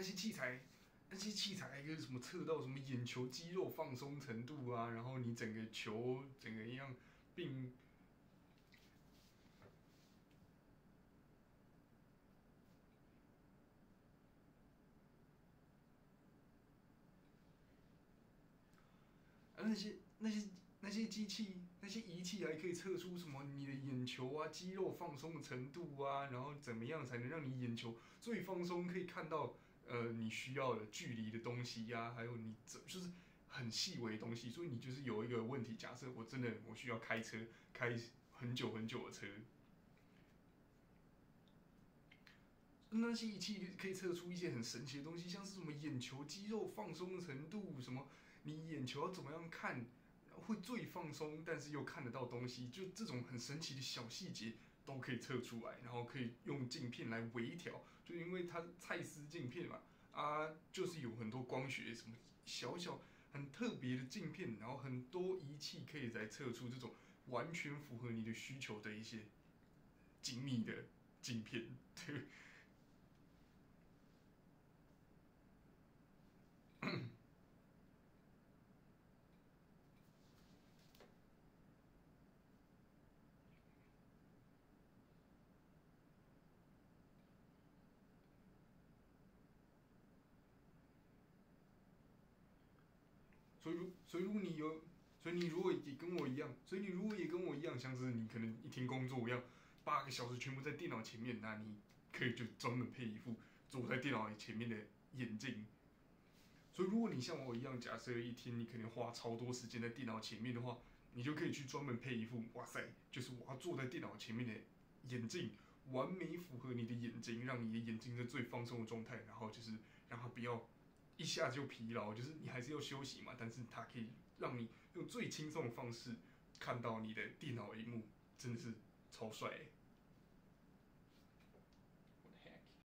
些器材。那些器材还可以什么测到什么眼球肌肉放松程度啊，然后你整个球整个一样并那些机器那些仪器还可以测出什么你的眼球啊肌肉放松的程度啊，然后怎么样才能让你眼球最放松，可以看到你需要的距离的东西呀、还有你就是很细微的东西，所以你就是有一个问题，假设我需要开车开很久很久的车，那些仪器可以测出一些很神奇的东西，像是什么眼球肌肉放松的程度，什么你眼球要怎么样看会最放松，但是又看得到东西，就这种很神奇的小细节都可以测出来，然后可以用镜片来微调，就因为它蔡司镜片嘛，啊，就是有很多光学什么小小很特别的镜片，然后很多仪器可以来测出这种完全符合你的需求的一些精密的镜片，对。所以如果你有，所以你如果也跟我一样，所以你如果也跟我一样，像是你可能一天工作一样8个小时全部在电脑前面，那你可以就专门配一副坐在电脑前面的眼镜。所以如果你像我一样，假设一天你可能花超多时间在电脑前面的话，你就可以去专门配一副，哇塞，就是我要坐在电脑前面的眼镜，完美符合你的眼睛，让你的眼睛在最放松的状态，然后就是让它不要一下就疲劳，就是你还是要休息嘛，但是它可以让你用最轻松的方式看到你的电脑荧幕，真的是超帅欸。